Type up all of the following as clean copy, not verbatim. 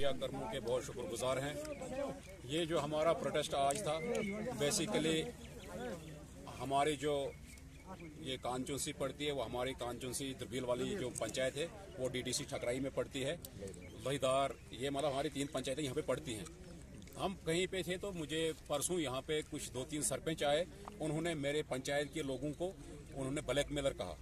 Media कर्मियों के बहुत शुक्रगुजार हैं। ये जो हमारा प्रोटेस्ट आज था, बेसिकली हमारी जो ये कांचुंसी पड़ती है, वो हमारी कांचुंसी द्रबील वाली जो पंचायत है वो डीडीसी ठकराई में पड़ती है। लोहीदार, ये मतलब हमारी 3 पंचायतें यहाँ पे पड़ती हैं। हम कहीं पे थे तो मुझे परसों यहाँ पे कुछ 2-3 सरपंच आए, उन्होंने मेरे पंचायत के लोगों को उन्होंने ब्लैकमेलर कहा।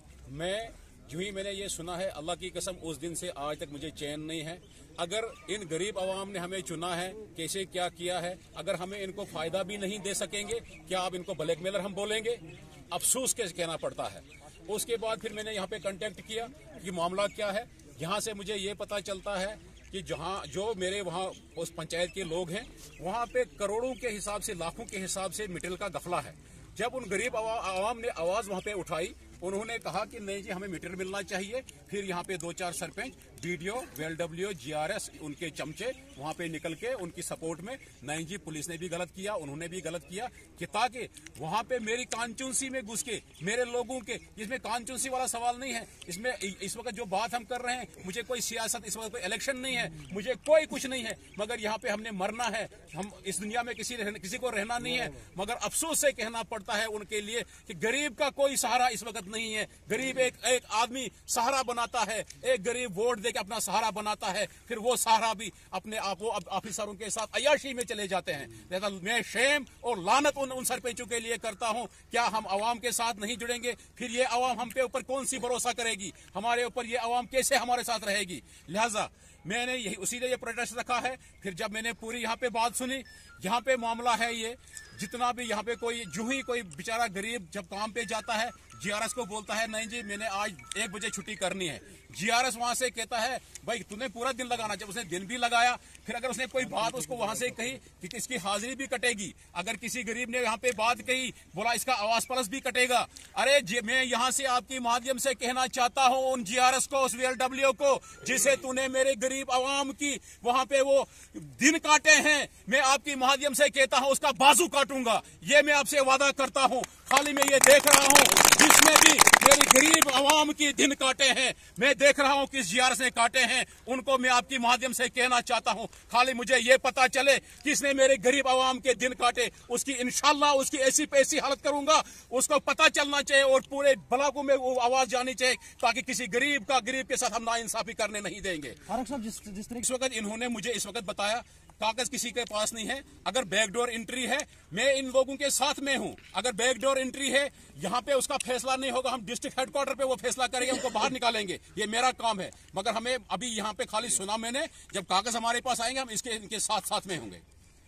मैं जो ही मैंने ये सुना है, अल्लाह की कसम उस दिन से आज तक मुझे चैन नहीं है। अगर इन गरीब आवाम ने हमें चुना है, कैसे क्या किया है, अगर हमें इनको फायदा भी नहीं दे सकेंगे, क्या आप इनको ब्लैकमेलर हम बोलेंगे? अफसोस कैसे कहना पड़ता है। उसके बाद फिर मैंने यहाँ पे कांटेक्ट किया कि मामला क्या है। यहाँ से मुझे ये पता चलता है कि जहाँ जो मेरे वहाँ उस पंचायत के लोग हैं, वहाँ पे करोड़ों के हिसाब से, लाखों के हिसाब से मटेरियल का गफला है। जब उन गरीब आवाम ने आवाज वहाँ पे उठाई, उन्होंने कहा कि नहीं जी, हमें मटेरियल मिलना चाहिए। फिर यहाँ पे 2-4 सरपंच, बीडीओ, वेलडब्ल्यू, जीआरएस, उनके चमचे वहाँ पे निकल के उनकी सपोर्ट में, नहीं जी पुलिस ने भी गलत किया, उन्होंने भी गलत किया कि ताकि वहाँ पे मेरी कांचुंसी में घुस के मेरे लोगों के, इसमें कांचुंसी वाला सवाल नहीं है। इसमें इस वक्त जो बात हम कर रहे हैं, मुझे कोई सियासत, इस वक्त कोई इलेक्शन नहीं है, मुझे कोई कुछ नहीं है, मगर यहाँ पे हमने मरना है। हम इस दुनिया में किसी को रहना नहीं है, मगर अफसोस से कहना पड़ता है उनके लिए कि गरीब का कोई सहारा इस वक्त नहीं है। गरीब एक आदमी सहारा बनाता है, एक गरीब वोट देके अपना सहारा बनाता है, फिर वो सहारा भी अपने आप वो ऑफिसरों के साथ अयाशी में चले जाते हैं। मैं शेम और लानत उन सरपंचों के लिए करता हूं। क्या हम अवाम के साथ नहीं जुड़ेंगे, फिर ये अवाम हम पे ऊपर कौन सी भरोसा करेगी? हमारे ऊपर ये अवाम कैसे हमारे साथ रहेगी? लिहाजा मैंने यही उसी लिए ये प्रोटेस्ट रखा है। फिर जब मैंने पूरी यहाँ पे बात सुनी, यहाँ पे मामला है ये, जितना भी यहाँ पे कोई जो ही कोई बेचारा गरीब जब काम पे जाता है, जीआरएस को बोलता है नहीं जी मैंने आज 1 बजे छुट्टी करनी है। जीआरएस वहां से कहता है भाई तूने पूरा दिन लगाना। जब उसने दिन भी लगाया, फिर अगर उसने कोई बात उसको वहां से कही कि इसकी हाजिरी भी कटेगी, अगर किसी गरीब ने यहाँ पे बात कही, बोला इसका आवास प्लस भी कटेगा। अरे मैं यहाँ से आपके माध्यम से कहना चाहता हूँ उन जीआरएस को, उस वीएलडब्ल्यू को, जिसे तूने मेरे गरीब आवाम की वहां पे वो दिन काटे हैं, मैं आपके माध्यम से कहता हूँ उसका बाजू काटूंगा। ये मैं आपसे वादा करता हूँ। खाली मैं ये देख रहा हूँ जिसमें भी मेरी गरीब आवाम की दिन काटे हैं, मैं देख रहा हूँ किस जीआरएस ने काटे हैं, उनको मैं आपके माध्यम से कहना चाहता हूँ। खाली मुझे ये पता चले किसने मेरे गरीब आवाम के दिन काटे, उसकी इंशाल्लाह उसकी ऐसी पे ऐसी हालत करूंगा, उसको पता चलना चाहिए और पूरे ब्लॉकों में वो आवाज जानी चाहिए, ताकि किसी गरीब के साथ हम नाइंसाफी करने नहीं देंगे। जिस तरीके से वक्त इन्होंने मुझे इस वक्त बताया कागज किसी के पास नहीं है, अगर बैकडोर एंट्री है, मैं इन लोगों के साथ में हूं। अगर बैकडोर एंट्री है, यहाँ पे उसका फैसला नहीं होगा, हम डिस्ट्रिक्ट हेडक्वार्टर पे वो फैसला करेंगे, उनको बाहर निकालेंगे, ये मेरा काम है। मगर हमें अभी यहाँ पे खाली सुना मैंने, जब कागज हमारे पास आएंगे हम इनके साथ में होंगे।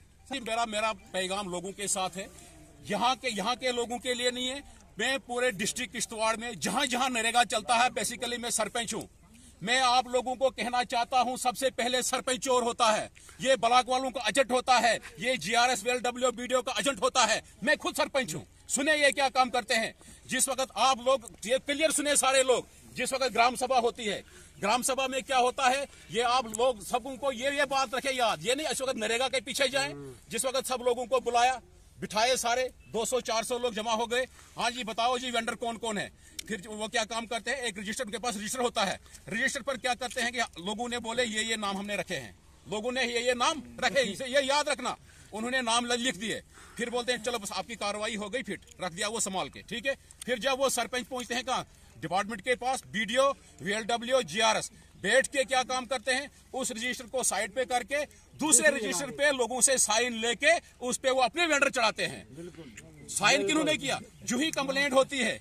मेरा पैगाम लोगों के साथ है, यहाँ के लोगों के लिए नहीं है। मैं पूरे डिस्ट्रिक्ट किश्तवाड़ में जहां जहां नरेगा चलता है, बेसिकली मैं सरपंच हूँ। मैं आप लोगों को कहना चाहता हूं, सबसे पहले सरपंच चोर होता है, ये ब्लॉक वालों का एजेंट होता है, ये जीआरएस वेलडब्ल्यू बीडीओ का एजेंट होता है। मैं खुद सरपंच हूं। सुने ये क्या काम करते हैं। जिस वक्त आप लोग ये क्लियर सुने सारे लोग, जिस वक्त ग्राम सभा होती है, ग्राम सभा में क्या होता है, ये आप लोग सबको ये बात रखे याद, ये नहीं इस वक्त नरेगा के पीछे जाए। जिस वक्त सब लोगों को बुलाया, बिठाए, सारे 200-400 लोग जमा हो गए। हाँ जी बताओ जी वेंडर कौन कौन है। फिर वो क्या काम करते हैं, एक रजिस्टर, उनके पास रजिस्टर होता है, रजिस्टर पर क्या करते हैं कि लोगों ने बोले ये नाम हमने रखे हैं, लोगों ने ये नाम रखे, इसे ये याद रखना। उन्होंने नाम लिख दिए, फिर बोलते हैं चलो बस आपकी कार्रवाई हो गई, फिर रख दिया वो संभाल के, ठीक है। फिर जब वो सरपंच पहुंचते हैं कहाँ, डिपार्टमेंट के पास, बीडीओ, वीएलडब्ल्यू, जीआरएस बैठ के क्या काम करते हैं, उस रजिस्टर को साइड पे करके दूसरे रजिस्टर पे लोगों से साइन लेके उस पे वो अपने वेंडर चढ़ाते हैं। साइन किन्होंने किया, जो ही कंप्लेंट होती है,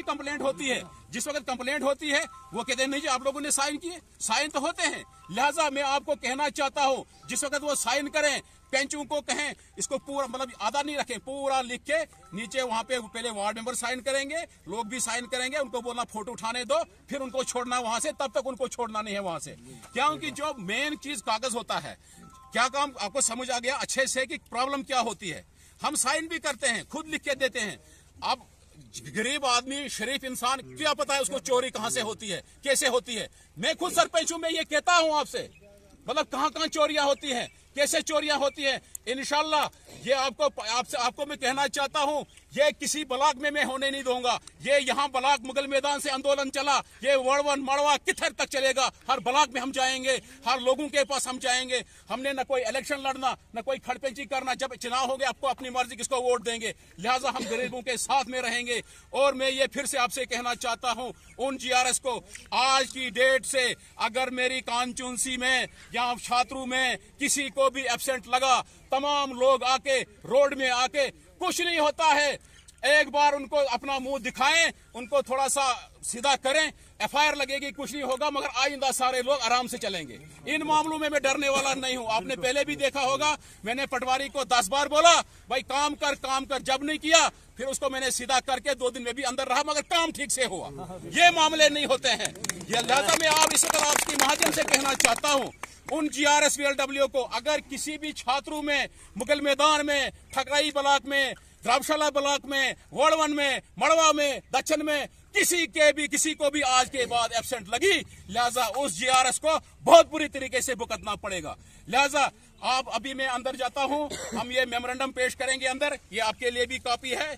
जिस वक्त कंप्लेंट होती है वो कहते हैं नहीं जी आप लोगों ने साइन किए, साइन तो होते हैं। लिहाजा मैं आपको कहना चाहता हूं, जिस वक्त वो साइन करें, पेंचों को कहें इसको पूरा, मतलब आधा नहीं रखें, पूरा लिख के नीचे वहां पे पहले वार्ड मेंबर साइन करेंगे, लोग भी साइन करेंगे, उनको बोलना फोटो उठाने दो, फिर उनको छोड़ना वहां से, तब तक उनको छोड़ना नहीं है वहां से। क्योंकि जो मेन चीज कागज होता है, क्या काम आपको समझ आ गया अच्छे से कि प्रॉब्लम क्या होती है। हम साइन भी करते हैं, खुद लिख के देते हैं। अब गरीब आदमी, शरीफ इंसान, क्या पता है उसको चोरी कहां से होती है, कैसे होती है। मैं खुद सरपंच हूं, मैं ये कहता हूं आपसे, मतलब कहां चोरियां होती हैं, कैसे चोरियां होती हैं। इंशाल्लाह ये आपको मैं कहना चाहता हूं ये किसी ब्लॉक में मैं होने नहीं दूंगा। ये यहाँ ब्लॉक मुगल मैदान से आंदोलन चला, ये वड़वन मड़वा किधर तक चलेगा। हर ब्लॉक में हम जाएंगे, हर लोगों के पास हम जाएंगे। हमने न कोई इलेक्शन लड़ना, न कोई खड़पेंची करना। जब चुनाव होंगे आपको अपनी मर्जी किसको वोट देंगे, लिहाजा हम गरीबों के साथ में रहेंगे। और मैं ये फिर से आपसे कहना चाहता हूँ उन GRS को, आज की डेट से अगर मेरी कांचुंसी में या छात्रों में किसी को भी एब्सेंट लगा, तमाम लोग आके रोड में आके, कुछ नहीं होता है, एक बार उनको अपना मुंह दिखाएं, उनको थोड़ा सा सीधा करें, FIR लगेगी, कुछ नहीं होगा। मगर आइंदा सारे लोग आराम से चलेंगे। इन मामलों में मैं डरने वाला नहीं हूं। आपने पहले भी देखा होगा, मैंने पटवारी को 10 बार बोला भाई काम कर काम कर, जब नहीं किया फिर उसको मैंने सीधा करके 2 दिन में भी अंदर रहा, मगर काम ठीक से हुआ। ये मामले नहीं होते हैं। लिहाजा मैं आप इस वक्त आपके माध्यम से कहना चाहता हूँ उन GRS VLW को, अगर किसी भी छात्रों में, मुगल मैदान में, ठकराई ब्लॉक में, द्राबशाला ब्लॉक में, वड़वन में, मड़वा में, दक्षिण में किसी को भी आज के बाद एब्सेंट लगी, लिहाजा उस GRS को बहुत बुरी तरीके से भुगतना पड़ेगा। लिहाजा आप अभी मैं अंदर जाता हूं, हम ये मेमोरेंडम पेश करेंगे अंदर। ये आपके लिए भी कॉपी है,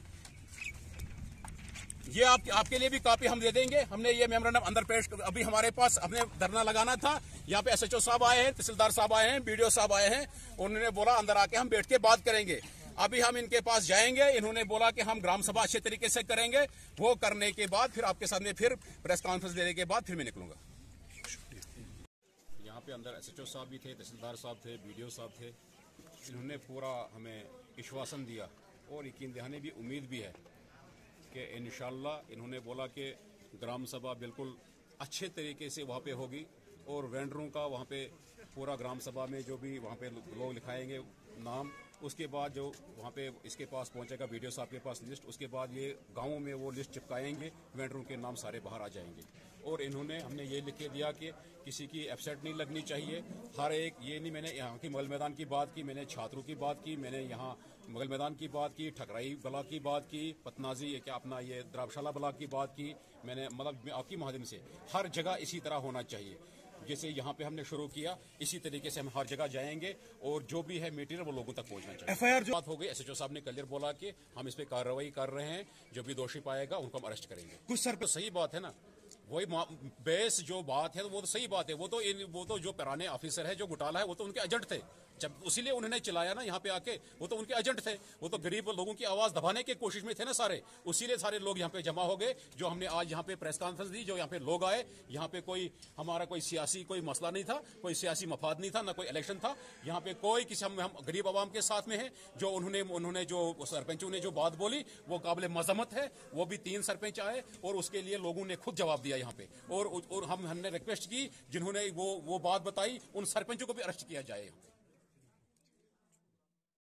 ये आपके लिए भी कॉपी हम दे देंगे। हमने ये मेमोरेंडम अंदर पेश, अभी हमारे पास हमने धरना लगाना था। यहाँ पे SHO साहब आए हैं, तहसीलदार साहब आए हैं, BDO साहब आए हैं। उन्होंने बोला अंदर आके हम बैठ के बात करेंगे। अभी हम इनके पास जाएंगे। इन्होंने बोला कि हम ग्राम सभा अच्छे तरीके से करेंगे। वो करने के बाद फिर आपके साथ में फिर प्रेस कॉन्फ्रेंस देने के बाद फिर मैं निकलूंगा। यहाँ पे अंदर SHO साहब भी थे, तहसीलदार साहब थे, BDO साहब थे। इन्होंने पूरा हमें विश्वासन दिया और यकीन दहानी भी उम्मीद भी है कि इंशाल्लाह इन्होंने बोला कि ग्राम सभा बिल्कुल अच्छे तरीके से वहाँ पे होगी और वेंडरों का वहाँ पे पूरा ग्राम सभा में जो भी वहाँ पे लोग लिखाएंगे नाम, उसके बाद जो वहाँ पे इसके पास पहुँचेगा BDO साहब के पास लिस्ट, उसके बाद ये गाँवों में वो लिस्ट चिपकाएंगे, वेंडरों के नाम सारे बाहर आ जाएंगे। और हमने ये लिख के दिया कि किसी की एब्सेंट नहीं लगनी चाहिए। हर एक, ये नहीं मैंने यहाँ की मुगल मैदान की बात की, मैंने छात्रों की बात की, मैंने यहाँ मुगल मैदान की बात की, ठकराई ब्लॉक की बात की, पतनाजी क्या अपना ये द्राबशाला ब्लॉक की बात की। मैंने मतलब आपकी माध्यम से हर जगह इसी तरह होना चाहिए। जैसे यहाँ पे हमने शुरू किया, इसी तरीके से हम हर जगह जाएंगे और जो भी है मटेरियल वो लोगों तक पहुँचना चाहिए। FIR जो बात हो गई, SHO साहब ने क्लियर बोला कि हम इस पे कार्रवाई कर रहे हैं, जो भी दोषी पाएगा उनको हम अरेस्ट करेंगे। कुछ सर तो सही बात है ना, वही बेस जो बात है वो तो सही बात है। वो तो जो पुराने ऑफिसर है, जो घोटाला है, वो तो उनके एजेंट थे। जब उसीलिए उन्होंने चलाया ना यहाँ पे आके, वो तो उनके एजेंट थे। वो तो गरीब लोगों की आवाज दबाने की कोशिश में थे ना सारे, उसीलिए सारे लोग यहाँ पे जमा हो गए। जो हमने आज यहाँ पे प्रेस कॉन्फ्रेंस दी, जो यहाँ पे लोग आए, यहाँ पे कोई हमारा कोई सियासी कोई मसला नहीं था, कोई सियासी मफाद नहीं था, ना कोई इलेक्शन था। यहाँ पे कोई किसी हम गरीब आवाम के साथ में है। जो उन्होंने जो सरपंचों ने जो बात बोली वो काबिल मजम्मत है। वो भी 3 सरपंच आए और उसके लिए लोगों ने खुद जवाब दिया यहाँ पे। और हमने रिक्वेस्ट की, जिन्होंने वो बात बताई उन सरपंचों को भी अरेस्ट किया जाए।